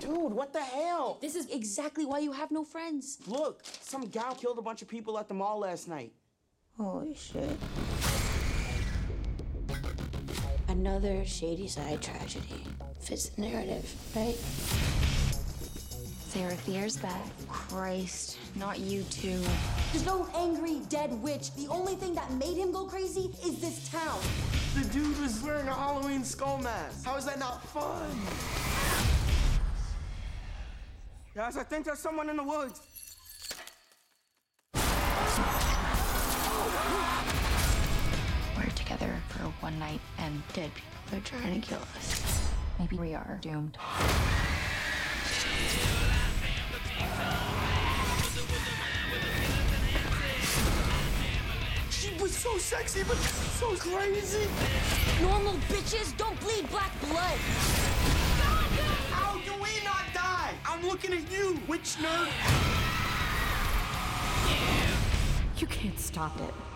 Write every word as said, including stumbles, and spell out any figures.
Dude, what the hell? This is exactly why you have no friends. Look, some gal killed a bunch of people at the mall last night. Holy shit. Another shady side tragedy. Fits the narrative, right? Sarah Fier's back. Christ, not you two. There's no angry, dead witch. The only thing that made him go crazy is this town. The dude was wearing a Halloween skull mask. How is that not fun? Guys, I think there's someone in the woods. We're together for one night and dead people are trying to kill us. Maybe we are doomed. She was so sexy, but so crazy. Normal bitches don't bleed black blood. How do we not die? I'm looking at you, witch nerd. You can't stop it.